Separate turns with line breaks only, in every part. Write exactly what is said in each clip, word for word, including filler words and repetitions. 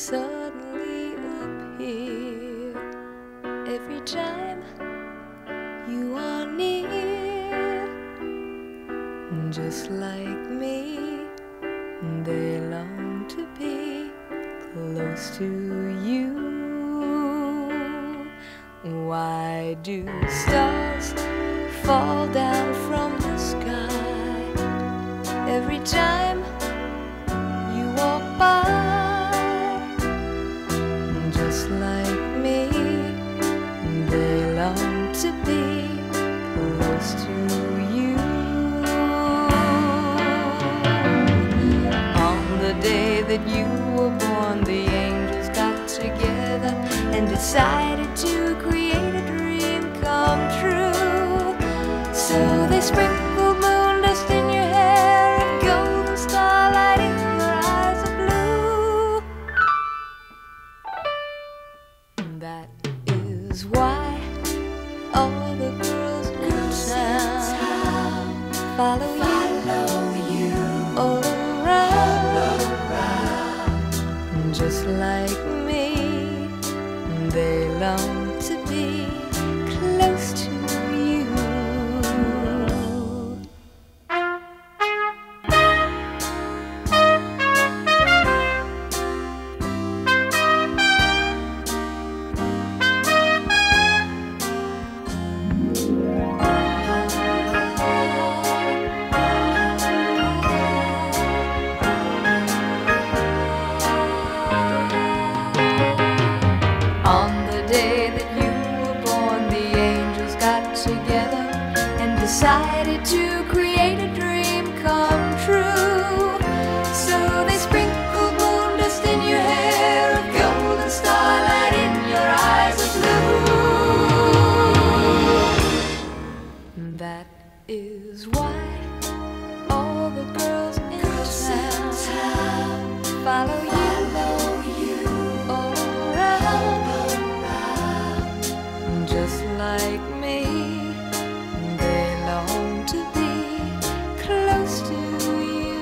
suddenly appear every time you are near. Just like me, they long to be close to you. Why do stars fall down from the sky every time you walk by? Just like me, they long to be close to you. On the day that you were born, the angels got together and decided to create a dream come true. So they sprinkled moon dust in your hair and golden starlight in your eyes of blue. That is why all the girls in town follow you, follow you all around. Just like me, they long to be close to you. On the day that you were born, the angels got together and decided to create a dream come true. So they sprinkled moon dust in your hair, a golden starlight in your eyes of blue. That is why all the girls in town follow you. Just like me, they long to be close to you.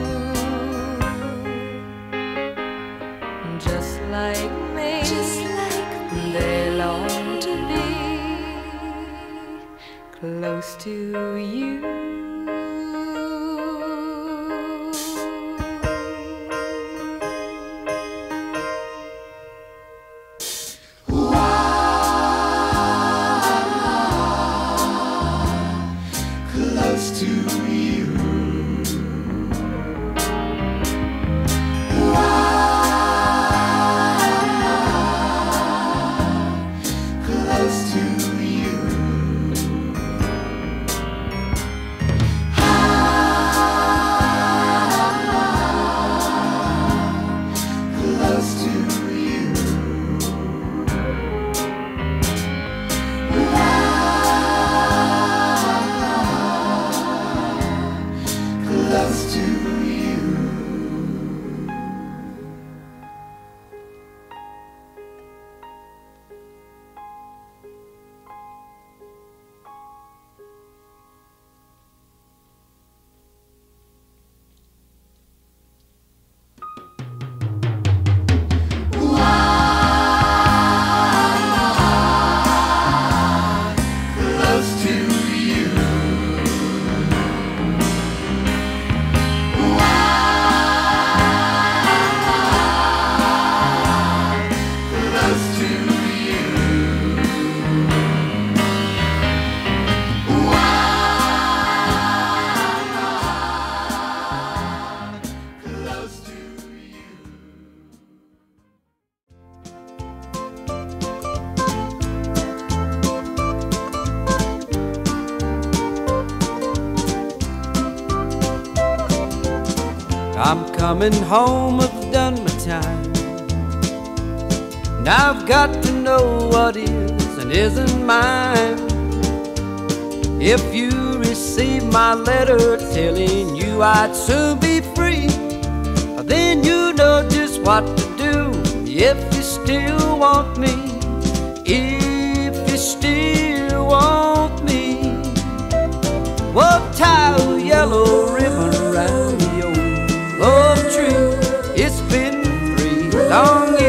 Just like me, Just like me. They long to be close to you.
Close to you. Close to you. Close to you. Close to you. Close to you.
I'm coming home, I've done my time. Now I've got to know what is and isn't mine. If you receive my letter telling you I'd soon be free, then you know just what to do if you still want me. If you still want me, well, tie a yellow ribbon around the old love tree. It's been three long years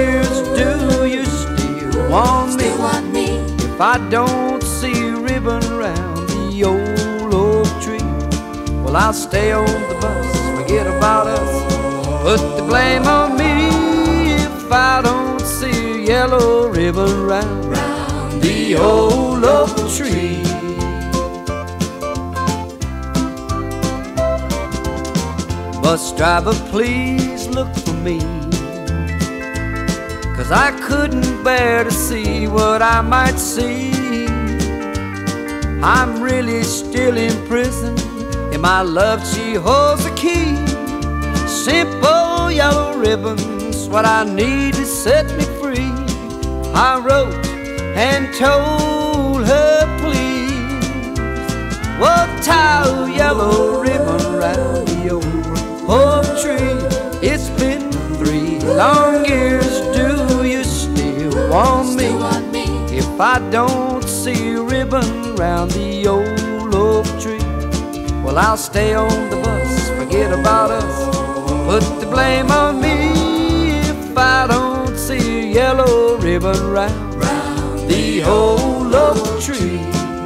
if I don't see a ribbon round the old oak tree. Well, I'll stay on the bus, forget about us, put the blame on me if I don't see a yellow ribbon round, round the old oak tree. Bus driver, please look for me, 'cause I couldn't bear to see what I might see. I'm really still in prison, and my love, she holds the key. Simple yellow ribbons, what I need to set me free. I wrote and told her, please, well, tie a yellow ribbon round the old oak tree. It's been three long years, do you still want me? If I don't see a ribbon round the old oak tree, well, I'll stay on the bus, forget about us, put the blame on me if I don't see a yellow ribbon round, round the old oak tree.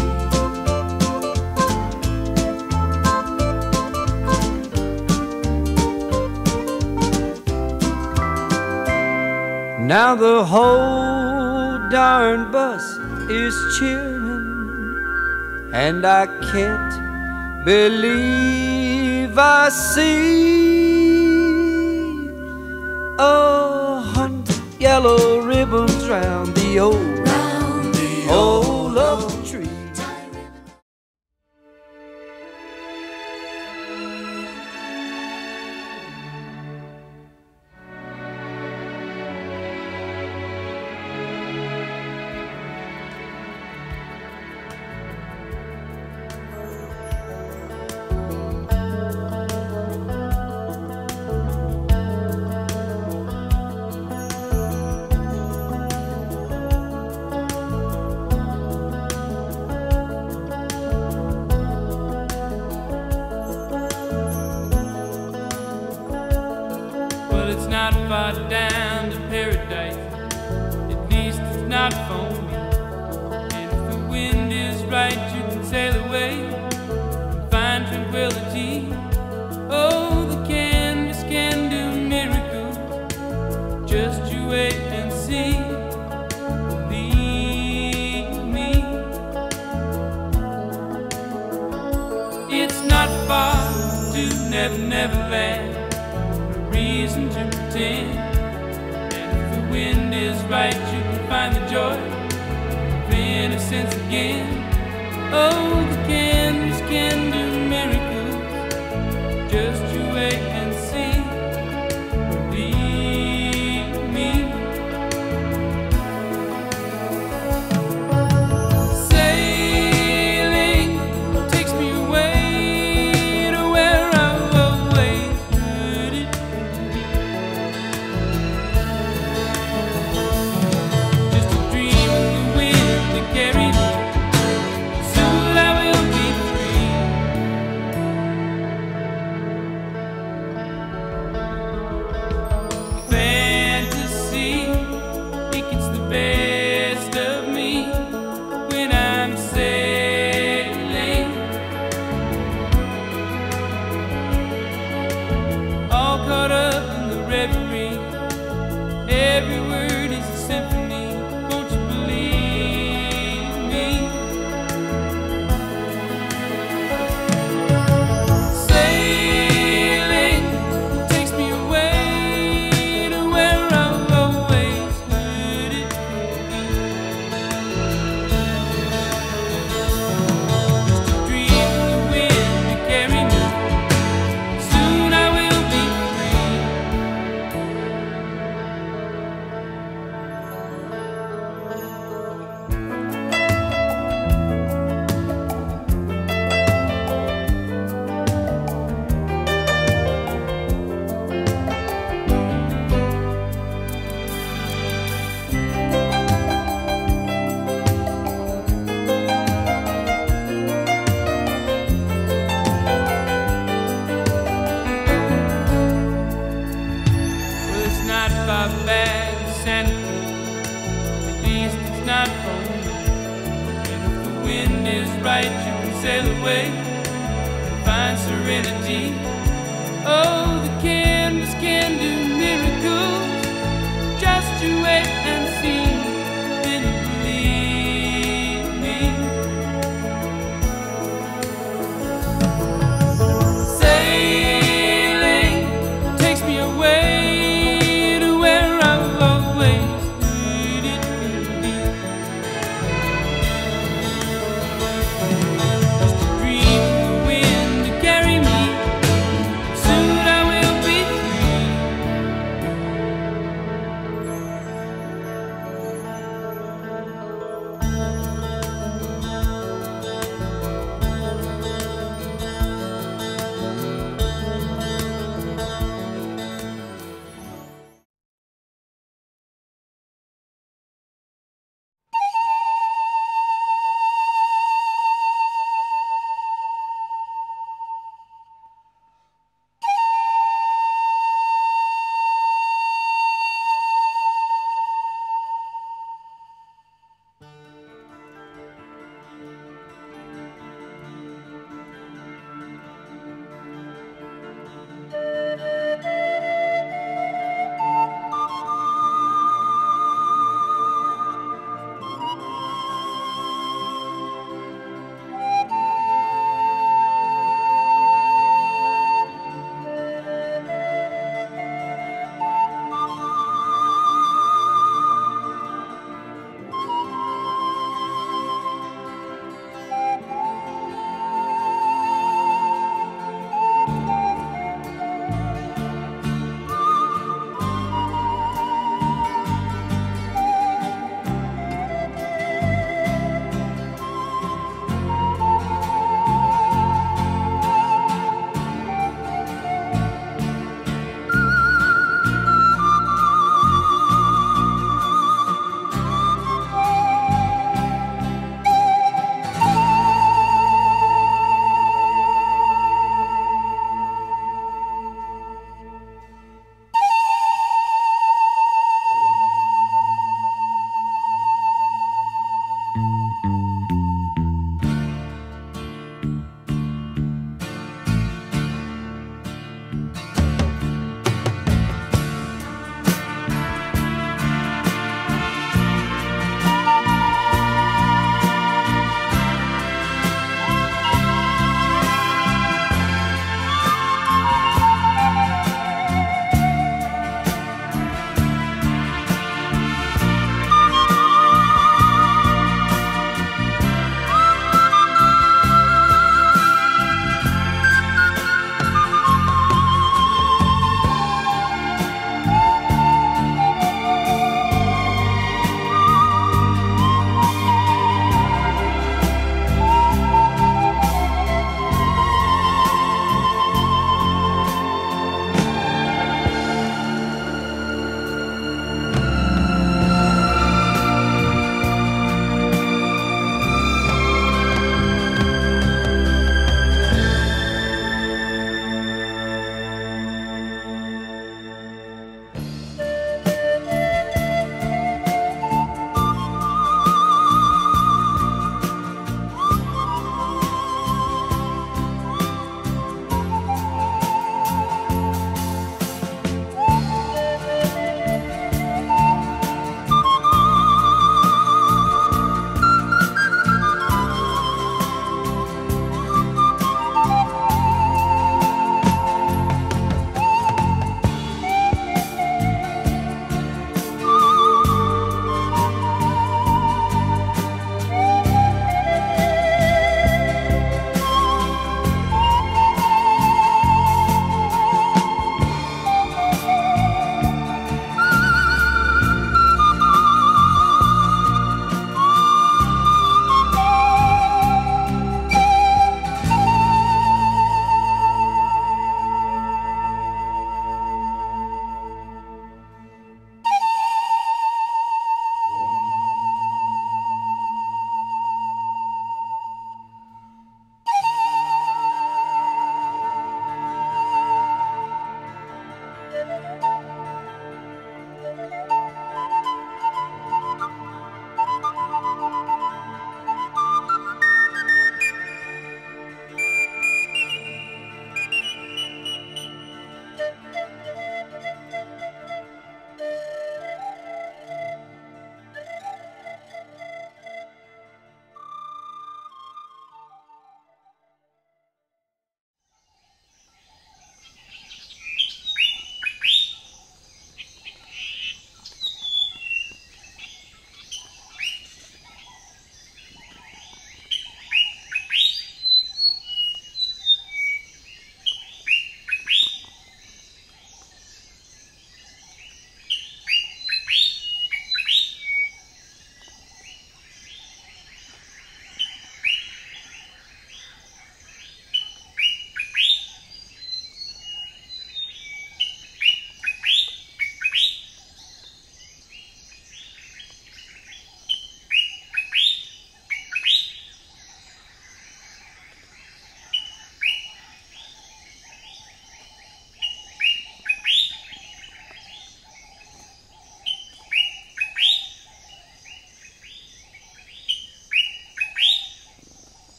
Now the whole darn bus is cheering, and I can't believe I see a hundred yellow ribbons round the old, round the old oak tree.
It's not far down to paradise, at least it's not for me. And if the wind is right, you can sail away and find tranquility. Oh, the canvas can do miracles, just you wait and see. Believe me, it's not far to Never Never Land, reason to pretend. And if the wind is right, you can find the joy of innocence again. Oh, the canvas can do miracles, just you wait and see. Believe me. Sailing takes me away to where I've always heard it. Just a dream of the wind to carry me. Soon I will be free. Fantasy, it gets the best of me when I'm sailing. All caught up in the reverie, every word is a symphony. Won't you believe me? Sailing takes me away to where I've always heard it. Just a dream of the wind to carry me. Soon I will be free. right, you can sail away, find serenity. Oh, the canvas can do